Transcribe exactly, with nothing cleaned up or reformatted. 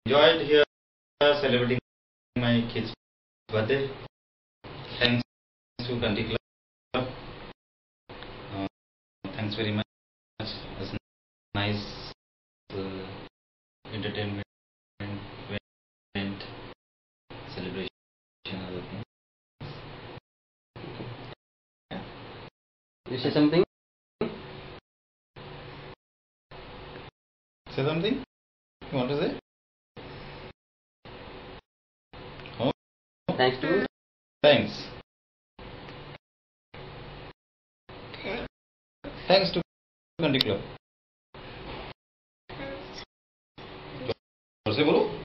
enjoyed here celebrating my kid's birthday. Thanks to Country Club. Uh, thanks very much. It's nice uh, entertainment, event, celebration, other things. Yeah. You say something? Say something? You want to say? Oh. Thanks to. Thanks. Thanks to Country Club. और से बोलो